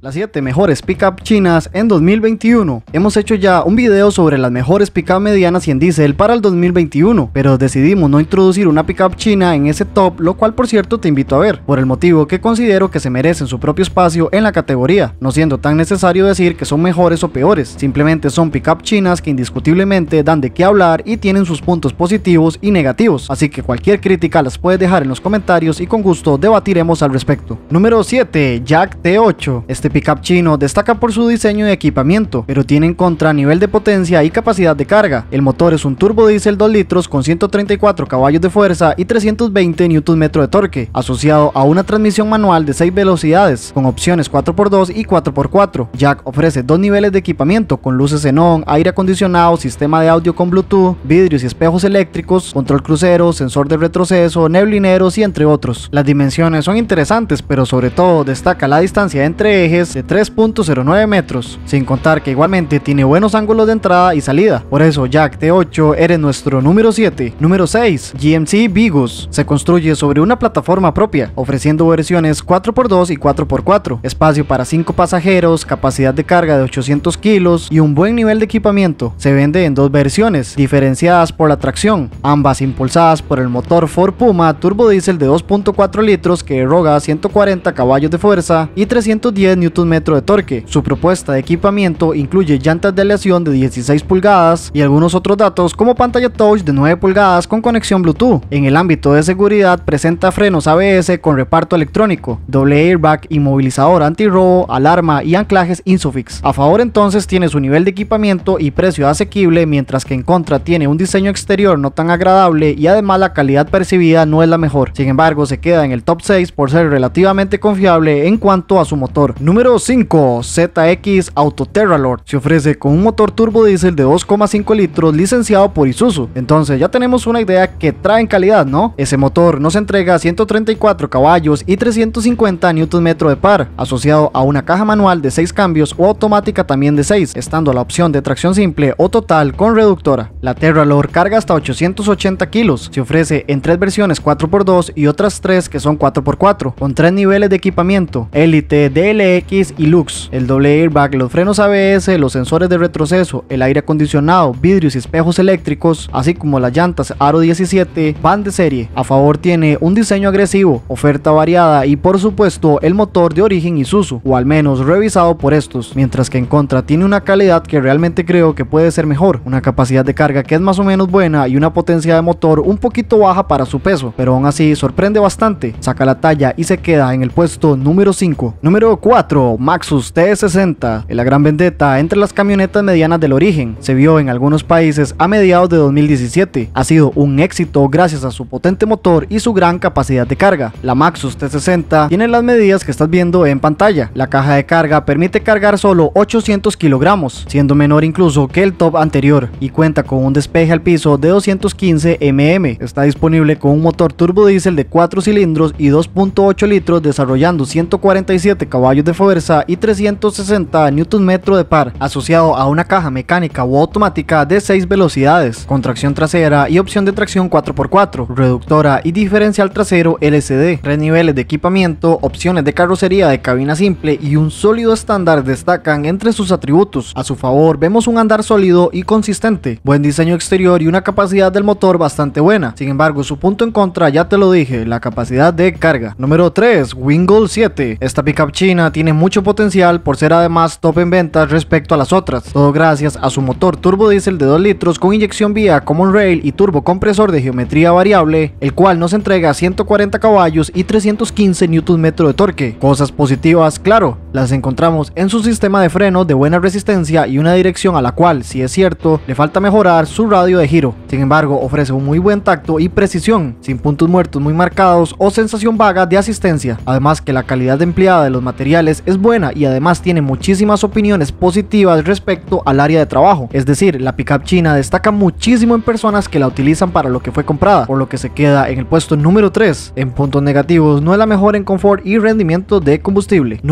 Las 7 mejores pickup chinas en 2021. Hemos hecho ya un video sobre las mejores pickup medianas y en diésel para el 2021, pero decidimos no introducir una pickup china en ese top, lo cual por cierto te invito a ver, por el motivo que considero que se merecen su propio espacio en la categoría, no siendo tan necesario decir que son mejores o peores, simplemente son pickup chinas que indiscutiblemente dan de qué hablar y tienen sus puntos positivos y negativos, así que cualquier crítica las puedes dejar en los comentarios y con gusto debatiremos al respecto. Número 7. Jack T8. Este pickup chino destaca por su diseño y equipamiento, pero tiene en contra nivel de potencia y capacidad de carga. El motor es un turbo diésel 2 litros con 134 caballos de fuerza y 320 Nm de torque, asociado a una transmisión manual de 6 velocidades, con opciones 4x2 y 4x4. Jack ofrece dos niveles de equipamiento con luces xenón, aire acondicionado, sistema de audio con Bluetooth, vidrios y espejos eléctricos, control crucero, sensor de retroceso, neblineros y entre otros. Las dimensiones son interesantes, pero sobre todo destaca la distancia entre ejes de 3.09 metros, sin contar que igualmente tiene buenos ángulos de entrada y salida. Por eso Jack T8 eres nuestro número 7. Número 6. GMC Vigus. Se construye sobre una plataforma propia, ofreciendo versiones 4x2 y 4x4, espacio para 5 pasajeros, capacidad de carga de 800 kilos y un buen nivel de equipamiento. Se vende en dos versiones, diferenciadas por la tracción, ambas impulsadas por el motor Ford Puma turbo diésel de 2.4 litros que eroga 140 caballos de fuerza y 310 Nm de torque. Su propuesta de equipamiento incluye llantas de aleación de 16 pulgadas y algunos otros datos como pantalla touch de 9 pulgadas con conexión Bluetooth. En el ámbito de seguridad presenta frenos ABS con reparto electrónico, doble airbag, inmovilizador antirrobo, alarma y anclajes Isofix. A favor entonces tiene su nivel de equipamiento y precio asequible, mientras que en contra tiene un diseño exterior no tan agradable y además la calidad percibida no es la mejor. Sin embargo se queda en el top 6 por ser relativamente confiable en cuanto a su motor. Número 5. ZX Auto Terralord. Se ofrece con un motor turbo diésel de 2,5 litros licenciado por Isuzu. Entonces ya tenemos una idea que trae en calidad, ¿no? Ese motor nos entrega 134 caballos y 350 Nm de par, asociado a una caja manual de 6 cambios o automática también de 6, estando la opción de tracción simple o total con reductora. La Terralord carga hasta 880 kilos. Se ofrece en 3 versiones 4x2 y otras 3 que son 4x4, con 3 niveles de equipamiento: Elite, DLX y Lux. El doble airbag, los frenos ABS, los sensores de retroceso, el aire acondicionado, vidrios y espejos eléctricos, así como las llantas Aro 17 van de serie. A favor tiene un diseño agresivo, oferta variada y por supuesto el motor de origen Isuzu, o al menos revisado por estos, mientras que en contra tiene una calidad que realmente creo que puede ser mejor, una capacidad de carga que es más o menos buena y una potencia de motor un poquito baja para su peso, pero aún así sorprende bastante, saca la talla y se queda en el puesto número 5. Número 4. Maxus T60. La gran vendetta entre las camionetas medianas del origen. Se vio en algunos países a mediados de 2017. Ha sido un éxito gracias a su potente motor y su gran capacidad de carga. La Maxus T60 tiene las medidas que estás viendo en pantalla. La caja de carga permite cargar solo 800 kilogramos, siendo menor incluso que el top anterior, y cuenta con un despeje al piso de 215 mm. Está disponible con un motor turbo diésel de 4 cilindros y 2.8 litros desarrollando 147 caballos de fuerza y 360 Nm de par, asociado a una caja mecánica o automática de 6 velocidades, con tracción trasera y opción de tracción 4x4, reductora y diferencial trasero LCD, 3 niveles de equipamiento, opciones de carrocería de cabina simple y un sólido estándar destacan entre sus atributos. A su favor vemos un andar sólido y consistente, buen diseño exterior y una capacidad del motor bastante buena. Sin embargo, su punto en contra ya te lo dije, la capacidad de carga. Número 3. Wingold 7. Esta pickup china tiene mucho potencial por ser además top en ventas respecto a las otras, todo gracias a su motor turbo diésel de 2 litros con inyección vía Common Rail y turbo compresor de geometría variable, el cual nos entrega 140 caballos y 315 Nm de torque. Cosas positivas, claro, las encontramos en su sistema de freno de buena resistencia y una dirección a la cual, si es cierto, le falta mejorar su radio de giro. Sin embargo, ofrece un muy buen tacto y precisión, sin puntos muertos muy marcados o sensación vaga de asistencia. Además que la calidad empleada de los materiales es buena y además tiene muchísimas opiniones positivas respecto al área de trabajo. Es decir, la pickup china destaca muchísimo en personas que la utilizan para lo que fue comprada, por lo que se queda en el puesto número 3. En puntos negativos, no es la mejor en confort y rendimiento de combustible. Número 2.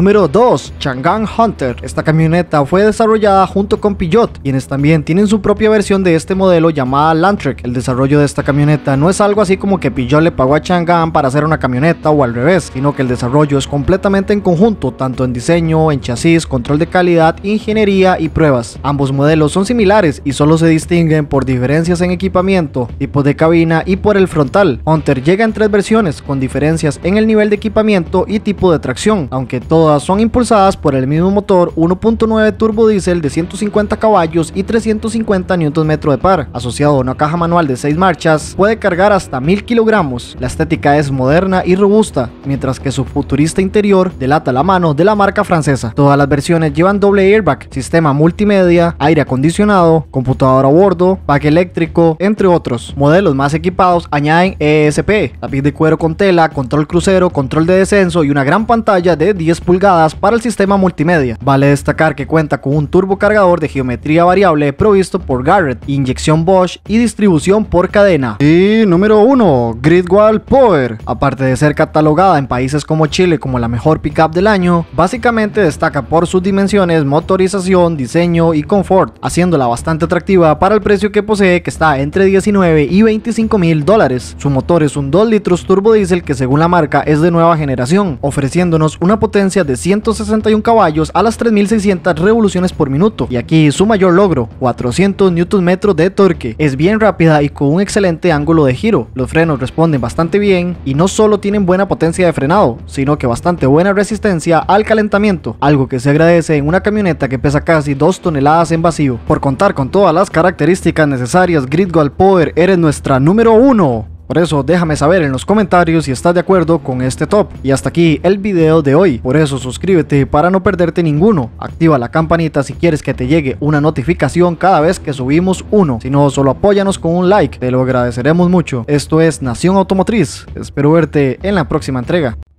2, Chang'an Hunter. Esta camioneta fue desarrollada junto con Peugeot, quienes también tienen su propia versión de este modelo llamada Landtrek. El desarrollo de esta camioneta no es algo así como que Peugeot le pagó a Chang'an para hacer una camioneta o al revés, sino que el desarrollo es completamente en conjunto, tanto en diseño, en chasis, control de calidad, ingeniería y pruebas. Ambos modelos son similares y solo se distinguen por diferencias en equipamiento, tipos de cabina y por el frontal. Hunter llega en 3 versiones con diferencias en el nivel de equipamiento y tipo de tracción, aunque todas son impulsadas por el mismo motor 1.9 turbo diésel de 150 caballos y 350 Nm de par, asociado a una caja manual de 6 marchas. Puede cargar hasta 1000 kilogramos. La estética es moderna y robusta, mientras que su futurista interior delata la mano de la marca francesa. Todas las versiones llevan doble airbag, sistema multimedia, aire acondicionado, computadora a bordo, pack eléctrico, entre otros. Modelos más equipados añaden ESP, tapiz de cuero con tela, control crucero, control de descenso y una gran pantalla de 10 pulgadas para el sistema multimedia. Vale destacar que cuenta con un turbocargador de geometría variable provisto por Garrett, inyección Bosch y distribución por cadena. Y número 1, Great Power. Aparte de ser catalogada en países como Chile como la mejor pickup del año, básicamente destaca por sus dimensiones, motorización, diseño y confort, haciéndola bastante atractiva para el precio que posee, que está entre 19 y 25 mil dólares. Su motor es un 2 litros turbo diésel que según la marca es de nueva generación, ofreciéndonos una potencia de 161 caballos a las 3600 revoluciones por minuto. Y aquí su mayor logro, 400 Nm de torque. Es bien rápida y con un excelente ángulo de giro. Los frenos responden bastante bien y no solo tienen buena potencia de frenado, sino que bastante buena resistencia al calentamiento, algo que se agradece en una camioneta que pesa casi 2 toneladas en vacío. Por contar con todas las características necesarias, Great Power eres nuestra número 1. Por eso déjame saber en los comentarios si estás de acuerdo con este top. Y hasta aquí el video de hoy. Por eso suscríbete para no perderte ninguno. Activa la campanita si quieres que te llegue una notificación cada vez que subimos uno. Si no, solo apóyanos con un like. Te lo agradeceremos mucho. Esto es Nación Automotriz. Espero verte en la próxima entrega.